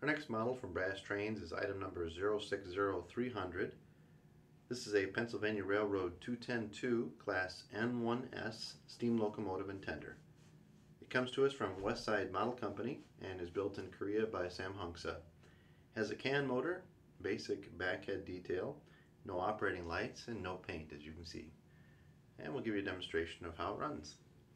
Our next model from Brass Trains is item number 060300. This is a Pennsylvania Railroad 210-2 Class N-1s steam locomotive and tender. It comes to us from Westside Model Company and is built in Korea by Sam Hungsa. Has a can motor, basic backhead detail, no operating lights, and no paint, as you can see. And we'll give you a demonstration of how it runs.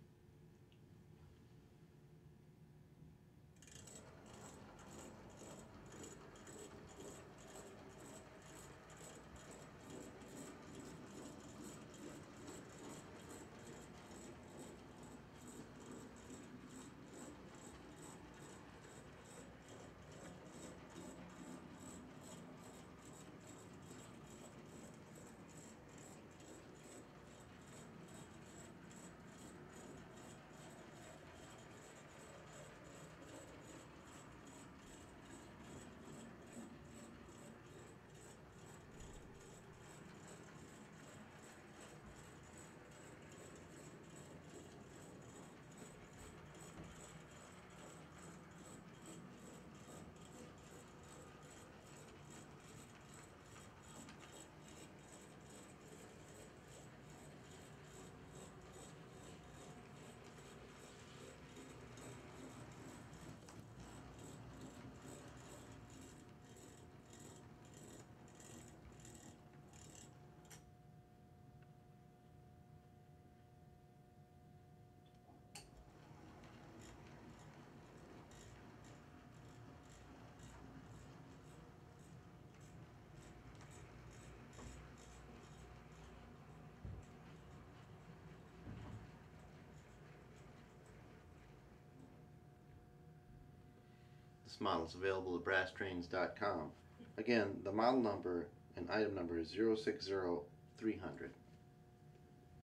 This model is available at brasstrains.com. Again, the model number and item number is 060300.